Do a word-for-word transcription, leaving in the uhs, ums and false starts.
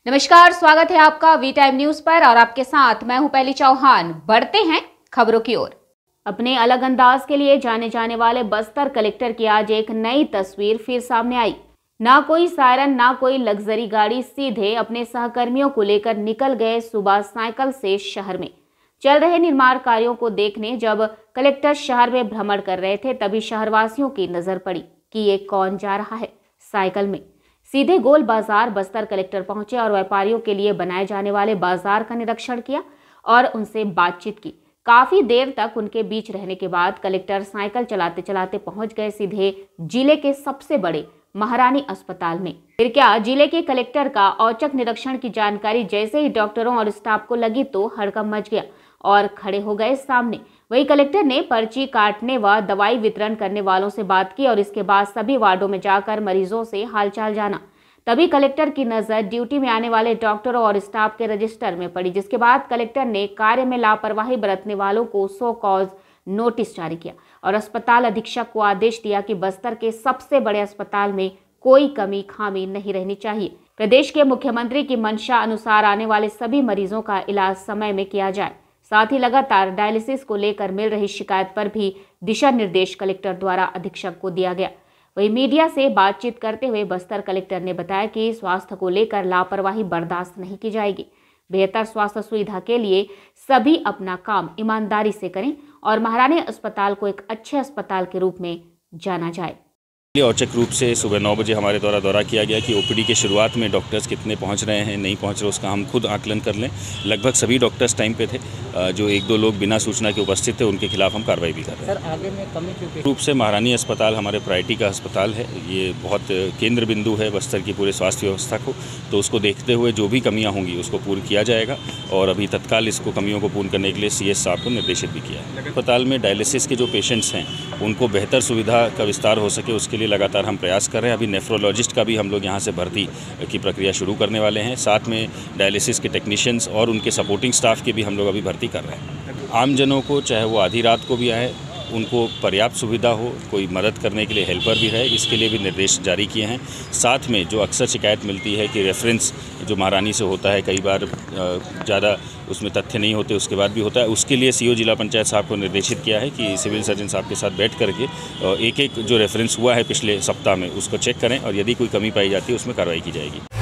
नमस्कार, स्वागत है आपका वी टाइम न्यूज पर और आपके साथ मैं हूं पहली चौहान। बढ़ते हैं खबरों की ओर। अपने अलग अंदाज के लिए जाने जाने वाले बस्तर कलेक्टर की आज एक नई तस्वीर फिर सामने आई। ना कोई सायरन, ना कोई लग्जरी गाड़ी, सीधे अपने सहकर्मियों को लेकर निकल गए सुबह साइकिल से शहर में चल रहे निर्माण कार्यों को देखने। जब कलेक्टर शहर में भ्रमण कर रहे थे तभी शहरवासियों की नजर पड़ी कि ये कौन जा रहा है साइकिल में। सीधे गोल बाजार बस्तर कलेक्टर पहुंचे और व्यापारियों के लिए बनाए जाने वाले बाजार का निरीक्षण किया और उनसे बातचीत की। काफी देर तक उनके बीच रहने के बाद कलेक्टर साइकिल चलाते चलाते पहुंच गए सीधे जिले के सबसे बड़े महारानी अस्पताल में। फिर क्या, जिले के कलेक्टर का औचक निरीक्षण की जानकारी जैसे ही डॉक्टरों और स्टाफ को लगी तो हड़कंप मच गया और खड़े हो गए सामने। वही कलेक्टर ने पर्ची काटने व दवाई वितरण करने वालों से बात की और इसके बाद सभी वार्डों में जाकर मरीजों से हालचाल जाना। तभी कलेक्टर की नजर ड्यूटी में आने वाले डॉक्टरों और स्टाफ के रजिस्टर में पड़ी, जिसके बाद कलेक्टर ने कार्य में लापरवाही बरतने वालों को सो कॉज नोटिस जारी किया और अस्पताल अधीक्षक को आदेश दिया कि बस्तर के सबसे बड़े अस्पताल में कोई कमी खामी नहीं रहनी चाहिए। प्रदेश के मुख्यमंत्री की मंशा अनुसार आने वाले सभी मरीजों का इलाज समय में किया जाए। साथ ही लगातार डायलिसिस को लेकर मिल रही शिकायत पर भी दिशा निर्देश कलेक्टर द्वारा अधीक्षक को दिया गया। वही मीडिया से बातचीत करते हुए बस्तर कलेक्टर ने बताया कि स्वास्थ्य को लेकर लापरवाही बर्दाश्त नहीं की जाएगी। बेहतर स्वास्थ्य सुविधा के लिए सभी अपना काम ईमानदारी से करें और महारानी अस्पताल को एक अच्छे अस्पताल के रूप में जाना जाए। औचक रूप से सुबह नौ बजे हमारे द्वारा दौरा किया गया कि ओपीडी के शुरुआत में डॉक्टर्स कितने पहुंच रहे हैं, नहीं पहुंच रहे, उसका हम खुद आकलन कर लें। लगभग सभी डॉक्टर्स टाइम पे थे। जो एक दो लोग बिना सूचना के उपस्थित थे उनके खिलाफ हम कार्रवाई भी कर रहे हैं। सर, आगे में कमी क्यों? रूप से महारानी अस्पताल हमारे प्रायोरिटी का अस्पताल है। ये बहुत केंद्र बिंदु है बस्तर की पूरे स्वास्थ्य व्यवस्था को, तो उसको देखते हुए जो भी कमियाँ होंगी उसको पूर्ण किया जाएगा और अभी तत्काल इसको कमियों को पूर्ण करने के लिए सी एस साहब को निर्देशित भी किया है। अस्पताल में डायलिसिस के जो पेशेंट्स हैं उनको बेहतर सुविधा का विस्तार हो सके उसके लिए लगातार हम प्रयास कर रहे हैं। अभी नेफ्रोलॉजिस्ट का भी हम लोग यहाँ से भर्ती की प्रक्रिया शुरू करने वाले हैं। साथ में डायलिसिस के टेक्नीशियंस और उनके सपोर्टिंग स्टाफ की भी हम लोग अभी भर्ती कर रहे हैं। आमजनों को चाहे वो आधी रात को भी आए, उनको पर्याप्त सुविधा हो, कोई मदद करने के लिए हेल्पर भी रहे, इसके लिए भी निर्देश जारी किए हैं। साथ में जो अक्सर शिकायत मिलती है कि रेफरेंस जो महारानी से होता है कई बार ज़्यादा उसमें तथ्य नहीं होते, उसके बाद भी होता है, उसके लिए सीओ जिला पंचायत साहब को निर्देशित किया है कि सिविल सर्जन साहब के साथ बैठ करके एक एक जो रेफरेंस हुआ है पिछले सप्ताह में उसको चेक करें और यदि कोई कमी पाई जाती है उसमें कार्रवाई की जाएगी।